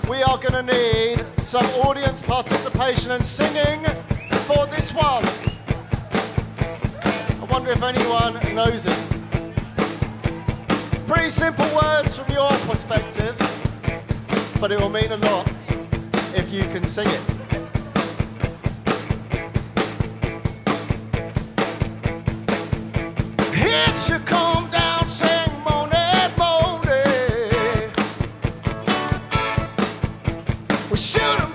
we are going to need some audience participation and singing for this one. I wonder if anyone knows it. Pretty simple words from your perspective, but it will mean a lot if you can sing it. Here she come down, sing moaning, moaning. We shoot 'em